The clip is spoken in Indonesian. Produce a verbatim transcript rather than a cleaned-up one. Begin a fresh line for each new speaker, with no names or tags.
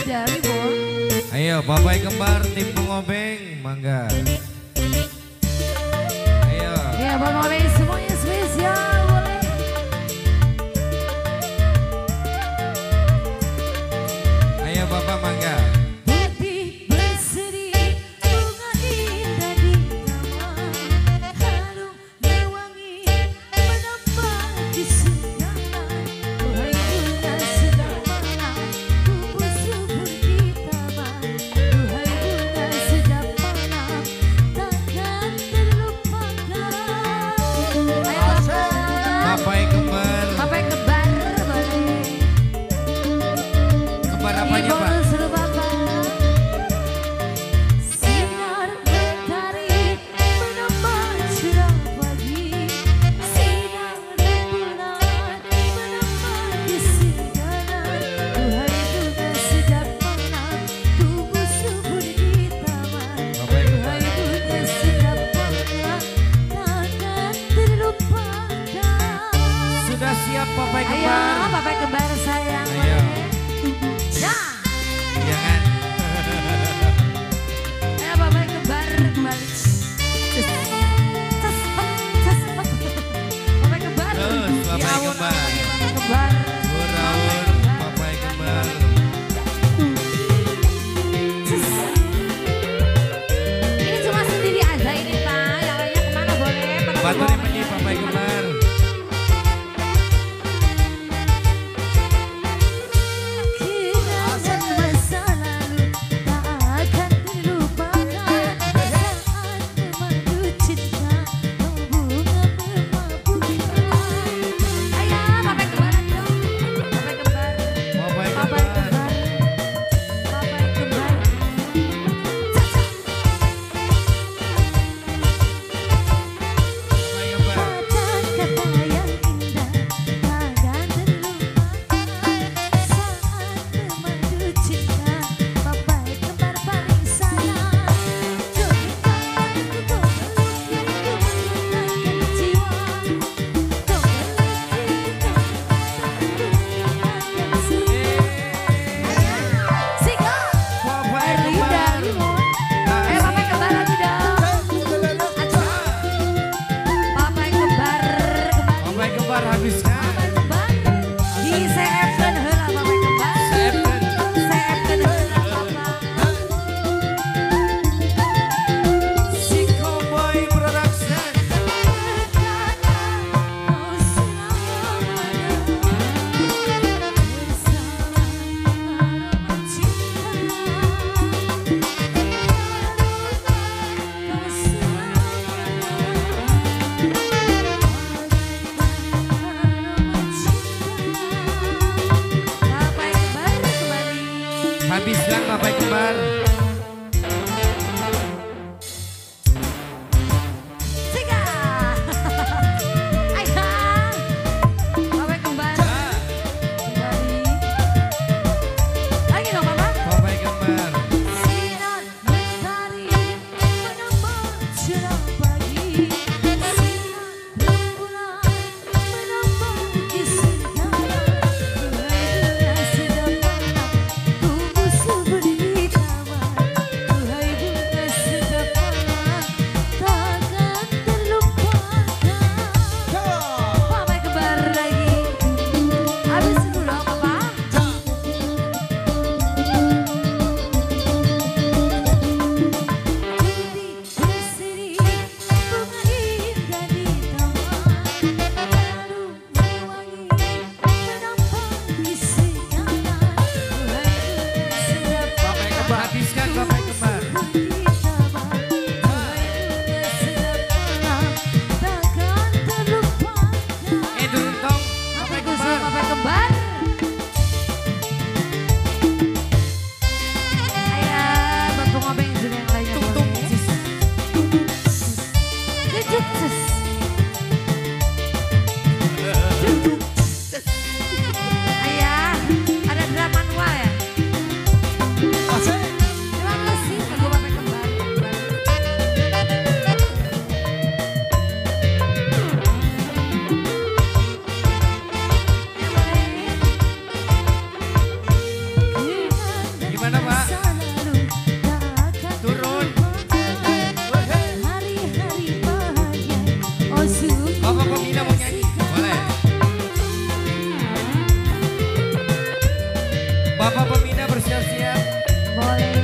dari Bon.
Ayo Bapak Kembar tim pengobeng, mangga. Ayo.
Ya pengobeng semuanya spesial boleh.
Ayo Bapak mangga.
Putih berseri bunga indah di taman, harum mewangi menambah kesenangan. Wahai bunga sedang mana tumbuh subur di taman. Wahai bunga sedang mana takkan terlupakan. Ayo
Bapak Kembar.
Bapak Kembar boleh.
Kembar apanya Pak?
Sinar mentari menambah cerah pagi, sinar rembulan menambah kesegaran. Wahai bunga sedang mana tumbuh subur di taman.
Bapak Kembar.
Wahai bunga sedang mana takkan terlupakan.
Sudah siap Bapak
Ayo
Kembar?
Bapak Kembar sayang.
Ayo.
Ya.
Jangan.
Ayo Bapak Kembar kembali. Cus. Cus. Cus. Bapak Kembar.
Terus, Bapak
Ya,
Kembar.
Bapak Kembar.
Burawur Bapak Kembar.
Cus. Ini cuma sendiri aja ini Pak. Yang lainnya kemana boleh? Pada
Baterai
dibawa.
menyi Bapak Kembar.
Kenangan masa lalu tak akan terlupakan. Saat memandu cinta bunga memabukkan. Ayo Bapak Kembar dong. Bapak Kembar.
Bapak
Bapak
Kembar.
Kembar. Bapak Kembar.
Bapak Kembar.
Kata-kata yang indah takkan terlupakan. Saat memandu cinta Bapak Kembar paling sayang. Jogetkan, gomelin, gomelin jiwa. Gomelin, gomelin Singa.
Bapak
Erli
Kembar.
dari Mon. Eh Bapak Kembar lagi dong. Aduh. Bapak Kembar kembali.
Bapak Kembar habiskan.
Bapak Kembar diseepkeun heula Bapak Kembar.
Seepkeun.
Seepkeun heula Bapak.
Si Cowboy Production.
Kau selamanya bersama Bapak Kembar kembali.
Habiskan Bapak Kembar.
Singa. Ayo. Bapak Kembar kembali. Lagi dong Bapak.
Bapak Kembar.
Sinar mentari menambah cerah pagi, sinar rembulan menambah kesegaran. Wahai bunga sedang mana tumbuh subur di taman. Boy.